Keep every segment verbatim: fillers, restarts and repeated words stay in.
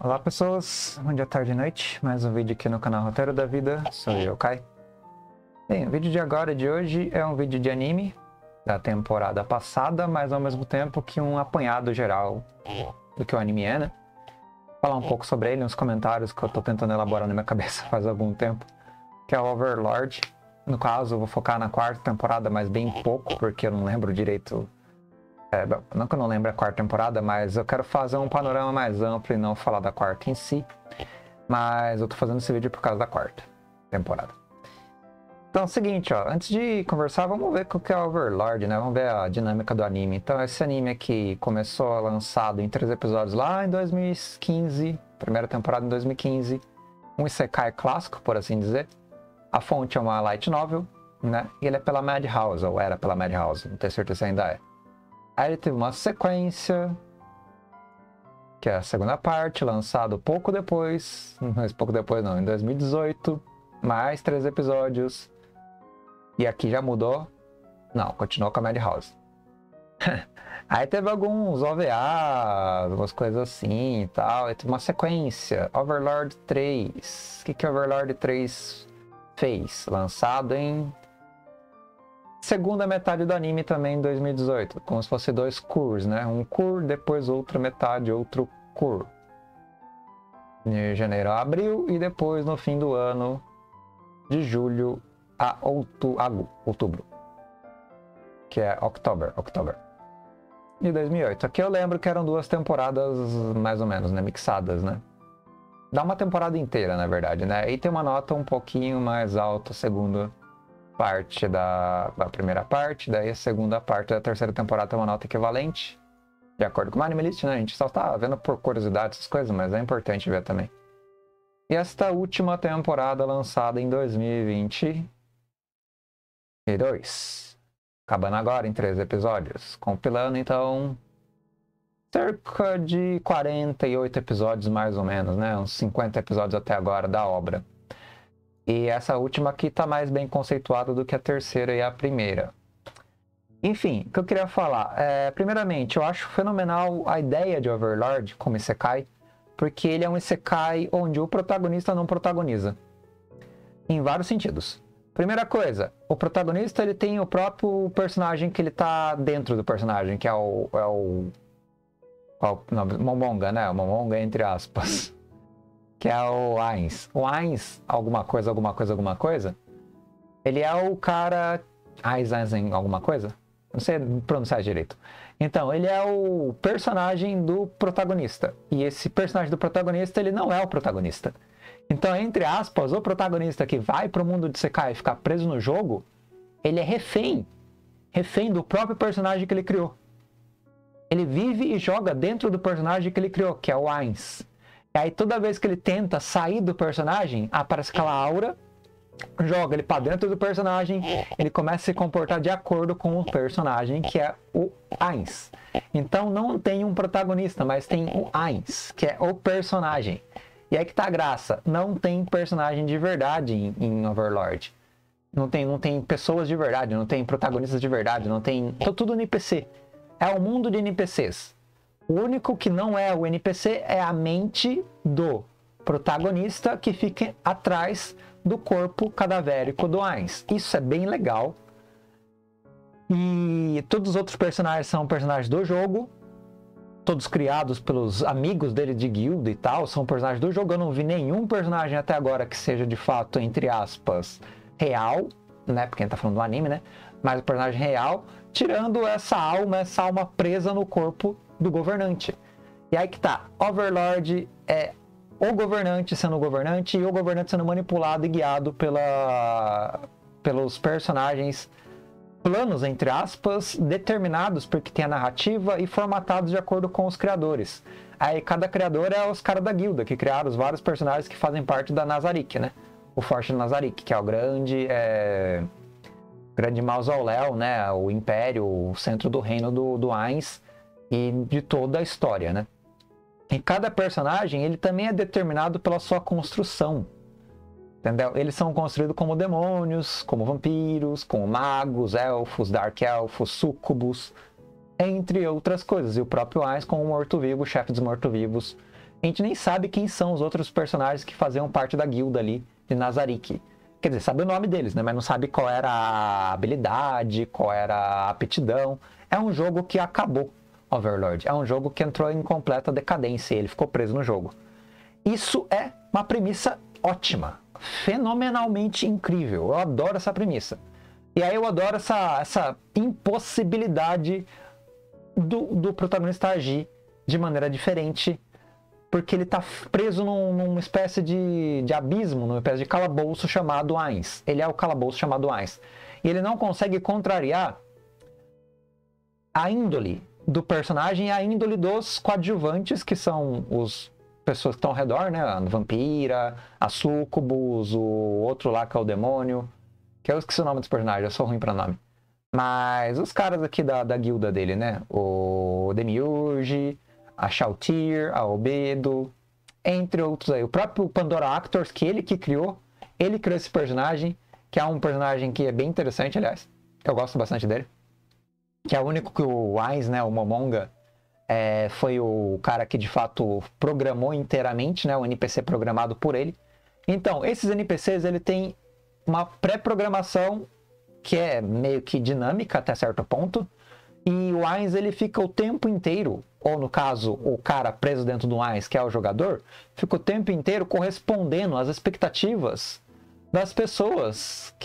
Olá pessoas, bom dia, tarde e noite, mais um vídeo aqui no canal Roteiro da Vida, sou eu, Kai. Bem, o vídeo de agora, de hoje, é um vídeo de anime da temporada passada, mas ao mesmo tempo que um apanhado geral do que o anime é, né? Falar um pouco sobre ele nos comentários que eu tô tentando elaborar na minha cabeça faz algum tempo, que é o Overlord. No caso, eu vou focar na quarta temporada, mas bem pouco, porque eu não lembro direito. É, não que eu não lembre a quarta temporada, mas eu quero fazer um panorama mais amplo e não falar da quarta em si. Mas eu tô fazendo esse vídeo por causa da quarta temporada. Então é o seguinte, ó, antes de conversar, vamos ver o que é o Overlord, né? Vamos ver a dinâmica do anime. Então esse anime aqui começou lançado em três episódios lá em dois mil e quinze, primeira temporada em dois mil e quinze. Um isekai clássico, por assim dizer. A fonte é uma light novel, né? E ele é pela Madhouse, ou era pela Madhouse, não tenho certeza se ainda é. Aí ele teve uma sequência, que é a segunda parte, lançado pouco depois, mas pouco depois não, em dois mil e dezoito, mais três episódios. E aqui já mudou? Não, continuou com a Madhouse. Aí teve alguns O V A, algumas coisas assim e tal, e teve uma sequência, Overlord três. O que que Overlord três fez? Lançado em segunda metade do anime também em dois mil e dezoito, como se fosse dois curs, né? Um cur, depois outra metade, outro cur. De janeiro a abril e depois no fim do ano, de julho a outu outubro, que é October, October. De dois mil e oito. Aqui eu lembro que eram duas temporadas mais ou menos, né? Mixadas, né? Dá uma temporada inteira, na verdade, né? E tem uma nota um pouquinho mais alta, segundo parte da, da primeira parte, daí a segunda parte da terceira temporada tem uma nota equivalente, de acordo com o Animalist, né? A gente só tá vendo por curiosidade essas coisas, mas é importante ver também. E esta última temporada lançada em dois mil e vinte e dois, acabando agora em três episódios, compilando então cerca de quarenta e oito episódios mais ou menos, né? Uns cinquenta episódios até agora da obra. E essa última aqui tá mais bem conceituada do que a terceira e a primeira. Enfim, o que eu queria falar. É, primeiramente, eu acho fenomenal a ideia de Overlord como isekai, porque ele é um isekai onde o protagonista não protagoniza. Em vários sentidos. Primeira coisa, o protagonista ele tem o próprio personagem que ele tá dentro do personagem, que é o... É o, é o não, Momonga, né? O Momonga entre aspas. Que é o Ainz. O Ainz, alguma coisa, alguma coisa, alguma coisa, ele é o cara... Ainz, Ainz, alguma coisa? Não sei pronunciar direito. Então, ele é o personagem do protagonista. E esse personagem do protagonista, ele não é o protagonista. Então, entre aspas, o protagonista que vai pro mundo de Isekai e ficar preso no jogo, ele é refém. Refém do próprio personagem que ele criou. Ele vive e joga dentro do personagem que ele criou, que é o Ainz. E aí toda vez que ele tenta sair do personagem, aparece aquela aura, joga ele para dentro do personagem, ele começa a se comportar de acordo com o personagem, que é o Ainz. Então não tem um protagonista, mas tem o Ainz, que é o personagem. E aí que tá a graça, não tem personagem de verdade em, em Overlord. Não tem, não tem pessoas de verdade, não tem protagonistas de verdade, não tem... Tô tudo N P C. É um mundo de N P Cs. O único que não é o N P C é a mente do protagonista que fica atrás do corpo cadavérico do Ainz. Isso é bem legal. E todos os outros personagens são personagens do jogo. Todos criados pelos amigos dele de guilda e tal. São personagens do jogo. Eu não vi nenhum personagem até agora que seja de fato, entre aspas, real. Né? Porque a gente tá falando do anime, né? Mas o personagem real, tirando essa alma, essa alma presa no corpo do governante. E aí que tá, Overlord é o governante sendo o governante e o governante sendo manipulado e guiado pela, pelos personagens planos, entre aspas, determinados porque tem a narrativa e formatados de acordo com os criadores. Aí cada criador é os caras da guilda, que criaram os vários personagens que fazem parte da Nazarick, né? O Forte Nazarick, que é o grande... É... grande mausoléu, né? O império, o centro do reino do, do Ainz e de toda a história, né? E cada personagem, ele também é determinado pela sua construção, entendeu? Eles são construídos como demônios, como vampiros, como magos, elfos, dark elfos, súcubos, entre outras coisas. E o próprio Ainz como um morto-vivo, chefe dos morto-vivos a gente nem sabe quem são os outros personagens que faziam parte da guilda ali de Nazarick. Quer dizer, sabe o nome deles, né? Mas não sabe qual era a habilidade, qual era a aptidão. É um jogo que acabou, Overlord. É um jogo que entrou em completa decadência e ele ficou preso no jogo. Isso é uma premissa ótima, fenomenalmente incrível. Eu adoro essa premissa. E aí eu adoro essa, essa impossibilidade do, do protagonista agir de maneira diferente, porque ele está preso num, numa espécie de, de abismo, numa espécie de calabouço chamado Ainz. Ele é o calabouço chamado Ainz. E ele não consegue contrariar a índole do personagem e a índole dos coadjuvantes, que são os pessoas que estão ao redor, né? A vampira, a Sucubus, o outro lá que é o demônio, que eu esqueci o nome dos personagens, eu sou ruim pra nome. Mas os caras aqui da, da guilda dele, né? O Demiurge, a Shalltear, a Albedo, entre outros aí. O próprio Pandora Actors, que ele que criou, ele criou esse personagem, que é um personagem que é bem interessante, aliás. Eu gosto bastante dele. Que é o único que o Ainz, né, o Momonga, é, foi o cara que de fato programou inteiramente, né, o N P C programado por ele. Então, esses N P Cs, ele tem uma pré-programação que é meio que dinâmica até certo ponto. E o Ainz, ele fica o tempo inteiro, ou no caso, o cara preso dentro do Ainz, que é o jogador, fica o tempo inteiro correspondendo às expectativas das pessoas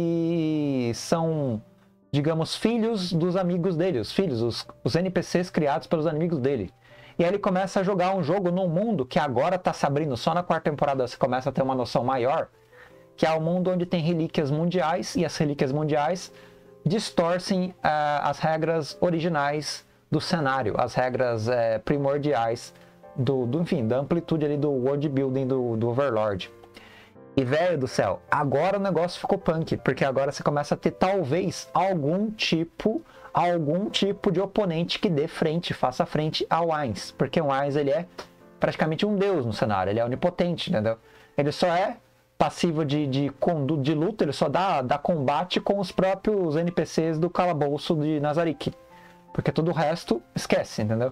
que são, digamos, filhos dos amigos dele, os filhos, os, os N P Cs criados pelos amigos dele. E aí ele começa a jogar um jogo num mundo que agora está se abrindo, só na quarta temporada você começa a ter uma noção maior, que é o mundo onde tem relíquias mundiais, e as relíquias mundiais distorcem uh, as regras originais do cenário, as regras uh, primordiais do, do, enfim, da amplitude ali do world building do, do Overlord. E velho do céu, agora o negócio ficou punk, porque agora você começa a ter talvez algum tipo, algum tipo de oponente que dê frente, faça frente ao Ainz, porque o Ainz, ele é praticamente um deus no cenário, ele é onipotente, entendeu? Ele só é passivo de, de, de, de luta, ele só dá, dá combate com os próprios N P Cs do calabouço de Nazarick. Porque todo o resto, esquece, entendeu?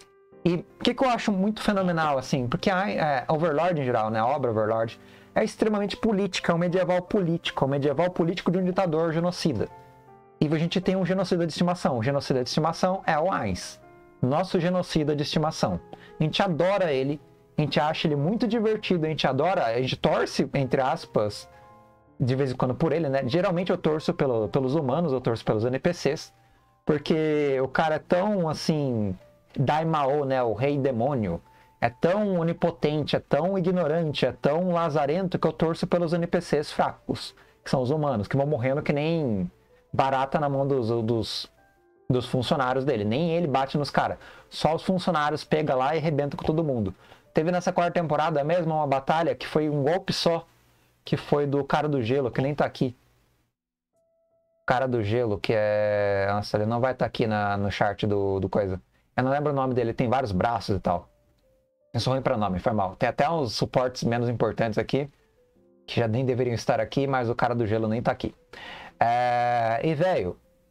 E o que, que eu acho muito fenomenal, assim, porque a é, Overlord em geral, né, a obra Overlord, é extremamente política, é um medieval político, é um medieval político de um ditador genocida. E a gente tem um genocida de estimação. O genocida de estimação é o Ainz. Nosso genocida de estimação. A gente adora ele, a gente acha ele muito divertido, a gente adora, a gente torce, entre aspas, de vez em quando por ele, né? Geralmente eu torço pelo, pelos humanos, eu torço pelos N P Cs, porque o cara é tão, assim, Daimao, né? O rei demônio, é tão onipotente, é tão ignorante, é tão lazarento que eu torço pelos N P Cs fracos, que são os humanos, que vão morrendo que nem barata na mão dos, dos, dos funcionários dele. Nem ele bate nos caras, só os funcionários pega lá e arrebenta com todo mundo. Teve nessa quarta temporada mesmo uma batalha que foi um golpe só, que foi do cara do gelo, que nem tá aqui. O cara do gelo, que é... Nossa, ele não vai estar tá aqui na, no chart do, do coisa. Eu não lembro o nome dele, tem vários braços e tal. Eu sou ruim pra nome, foi mal. Tem até uns suportes menos importantes aqui, que já nem deveriam estar aqui, mas o cara do gelo nem tá aqui. É... E, velho...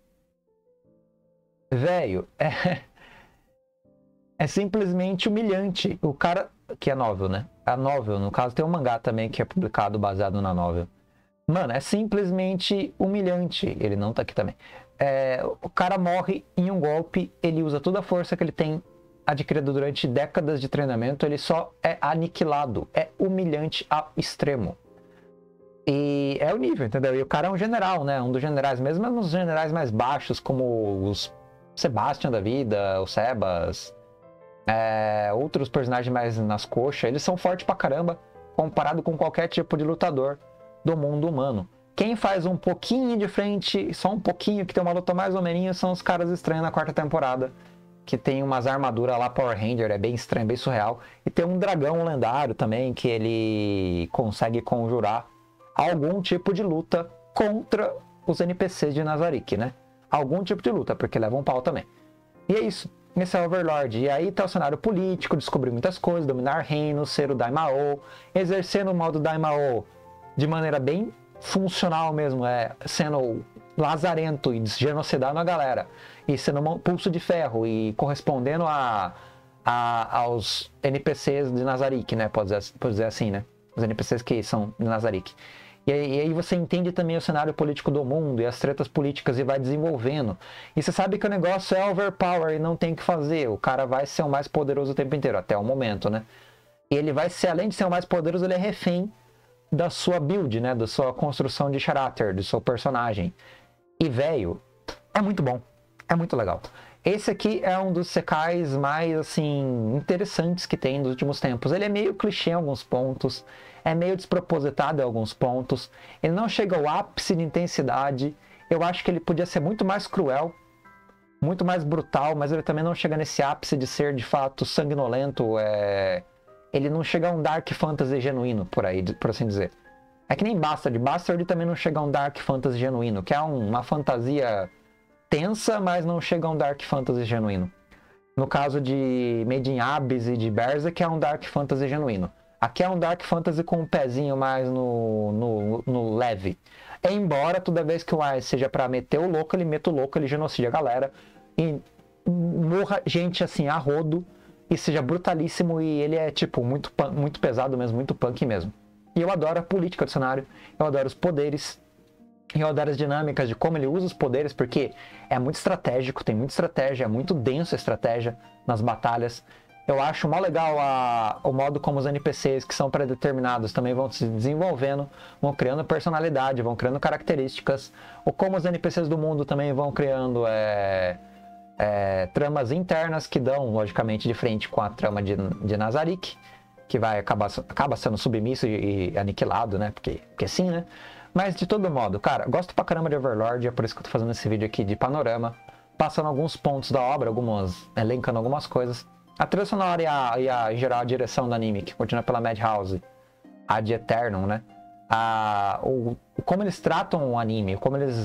Velho, é... É simplesmente humilhante. O cara... Que é novel, né? A novel, no caso, tem um mangá também que é publicado baseado na novel. Mano, é simplesmente humilhante. Ele não tá aqui também. É, o cara morre em um golpe, ele usa toda a força que ele tem adquirida durante décadas de treinamento, ele só é aniquilado. É humilhante ao extremo. E é o nível, entendeu? E o cara é um general, né? Um dos generais, mesmo nos generais mais baixos, como os Sebastian da vida, o Sebas... É, outros personagens mais nas coxas, eles são fortes pra caramba comparado com qualquer tipo de lutador do mundo humano. Quem faz um pouquinho de frente, só um pouquinho, que tem uma luta mais ou menos, são os caras estranhos na quarta temporada, que tem umas armaduras lá Power Ranger, é bem estranho, bem surreal, e tem um dragão lendário também, que ele consegue conjurar algum tipo de luta contra os N P Cs de Nazarick, né? Algum tipo de luta, porque leva um pau também. E é isso. Esse é o Overlord. E aí tá o cenário político, descobrir muitas coisas, dominar reinos, ser o Daimao, exercendo o modo Daimao de maneira bem funcional mesmo, é, sendo lazarento e genocidando a galera, e sendo um pulso de ferro, e correspondendo a, a, aos N P Cs de Nazarick, né? Pode dizer, pode dizer assim, né? Os N P Cs que são de Nazarick. E aí, e aí você entende também o cenário político do mundo e as tretas políticas e vai desenvolvendo. E você sabe que o negócio é overpower e não tem o que fazer. O cara vai ser o mais poderoso o tempo inteiro, até o momento, né? E ele vai ser, além de ser o mais poderoso, ele é refém da sua build, né? Da sua construção de caráter, do seu personagem. E, velho, é muito bom. É muito legal. Esse aqui é um dos secais mais, assim, interessantes que tem nos últimos tempos. Ele é meio clichê em alguns pontos, é meio despropositado em alguns pontos. Ele não chega ao ápice de intensidade. Eu acho que ele podia ser muito mais cruel, muito mais brutal, mas ele também não chega nesse ápice de ser, de fato, sanguinolento. É... Ele não chega a um dark fantasy genuíno, por aí, por assim dizer. É que nem Bastard. Bastard também não chega a um dark fantasy genuíno, que é um, uma fantasia tensa, mas não chega a um dark fantasy genuíno. No caso de Made in Abyss e de Berserk, é um dark fantasy genuíno. Aqui é um dark fantasy com um pezinho mais no, no, no leve. Embora toda vez que o Ice seja pra meter o louco, ele meta o louco, ele genocide a galera e morra gente assim a rodo e seja brutalíssimo, e ele é tipo muito, muito pesado mesmo, muito punk mesmo. E eu adoro a política do cenário, eu adoro os poderes, eu adoro as dinâmicas de como ele usa os poderes, porque é muito estratégico, tem muita estratégia, é muito denso a estratégia nas batalhas. Eu acho mó legal a, o modo como os N P Cs que são pré-determinados também vão se desenvolvendo, vão criando personalidade, vão criando características, ou como os N P Cs do mundo também vão criando é, é, tramas internas que dão, logicamente, de frente com a trama de, de Nazarick, que vai acabar acaba sendo submisso e, e aniquilado, né? Porque, porque sim, né? Mas de todo modo, cara, gosto pra caramba de Overlord, é por isso que eu tô fazendo esse vídeo aqui de panorama, passando alguns pontos da obra, algumas, elencando algumas coisas. A trilha sonora e, a, e a, em geral, a direção do anime, que continua pela Madhouse, a de Eternum, né? A, o, como eles tratam o anime, como eles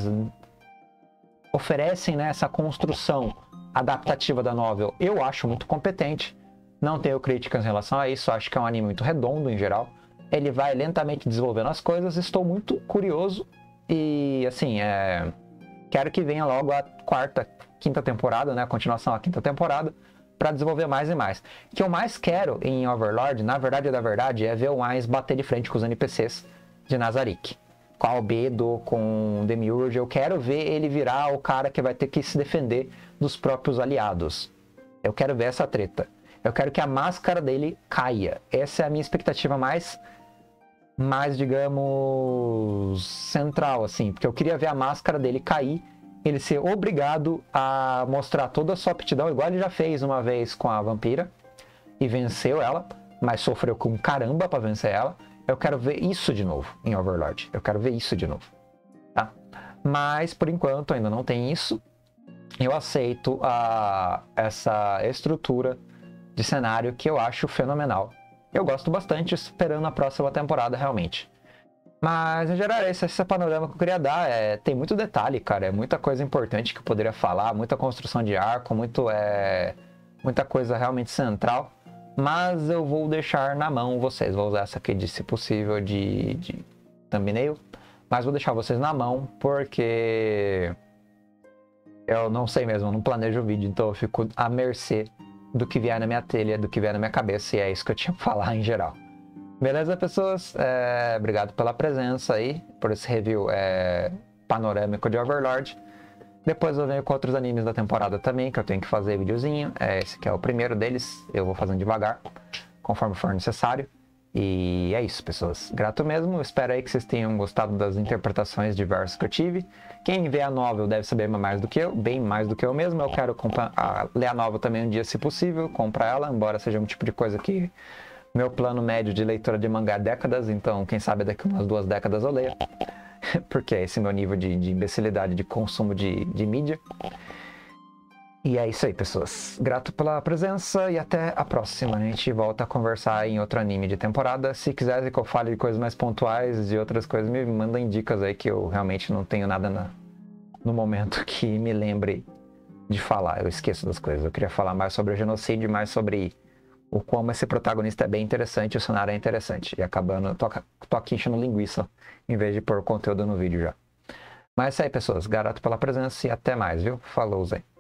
oferecem, né, essa construção adaptativa da novel, eu acho muito competente. Não tenho críticas em relação a isso, acho que é um anime muito redondo em geral. Ele vai lentamente desenvolvendo as coisas, estou muito curioso e, assim, é... quero que venha logo a quarta, quinta temporada, né, a continuação da quinta temporada, para desenvolver mais e mais. O que eu mais quero em Overlord, na verdade da verdade, é ver o Ainz bater de frente com os N P Cs de Nazarick. Com a Albedo, com o Demiurge, eu quero ver ele virar o cara que vai ter que se defender dos próprios aliados. Eu quero ver essa treta. Eu quero que a máscara dele caia. Essa é a minha expectativa mais, mais, digamos, central, assim. Porque eu queria ver a máscara dele cair, ele ser obrigado a mostrar toda a sua aptidão, igual ele já fez uma vez com a vampira, e venceu ela, mas sofreu com caramba pra vencer ela. Eu quero ver isso de novo em Overlord. Eu quero ver isso de novo, tá? Mas, por enquanto, ainda não tem isso. Eu aceito a, essa estrutura de cenário que eu acho fenomenal. Eu gosto bastante, esperando a próxima temporada, realmente. Mas, em geral, esse, esse panorama que eu queria dar. É, tem muito detalhe, cara. É muita coisa importante que eu poderia falar. Muita construção de arco, muito, é, muita coisa realmente central. Mas eu vou deixar na mão vocês. Vou usar essa aqui, de, se possível, de, de thumbnail. Mas vou deixar vocês na mão, porque eu não sei mesmo, eu não planejo o vídeo. Então eu fico à mercê do que vier na minha telha, do que vier na minha cabeça. E é isso que eu tinha pra falar em geral. Beleza, pessoas? É, obrigado pela presença aí, por esse review é, panorâmico de Overlord. Depois eu venho com outros animes da temporada também, que eu tenho que fazer videozinho. É, esse aqui é o primeiro deles, eu vou fazendo devagar, conforme for necessário. E é isso, pessoas. Grato mesmo, espero aí que vocês tenham gostado das interpretações diversas que eu tive. Quem vê a novel deve saber mais do que eu, bem mais do que eu mesmo. Eu quero a, ler a novel também um dia, se possível, comprar ela, embora seja um tipo de coisa que meu plano médio de leitura de mangá é décadas, então quem sabe daqui umas duas décadas eu leio. Porque é esse meu nível de, de imbecilidade de consumo de, de mídia. E é isso aí, pessoas. Grato pela presença e até a próxima. A gente volta a conversar em outro anime de temporada. Se quiserem que eu fale de coisas mais pontuais e outras coisas, me mandem dicas aí, que eu realmente não tenho nada na, no momento que me lembre de falar. Eu esqueço das coisas. Eu queria falar mais sobre o genocídio, mais sobre o como esse protagonista é bem interessante, o cenário é interessante. E acabando, tô, tô aqui enchendo linguiça, em vez de pôr conteúdo no vídeo já. Mas é isso aí, pessoas. Grato pela presença e até mais, viu? Falou, Zé.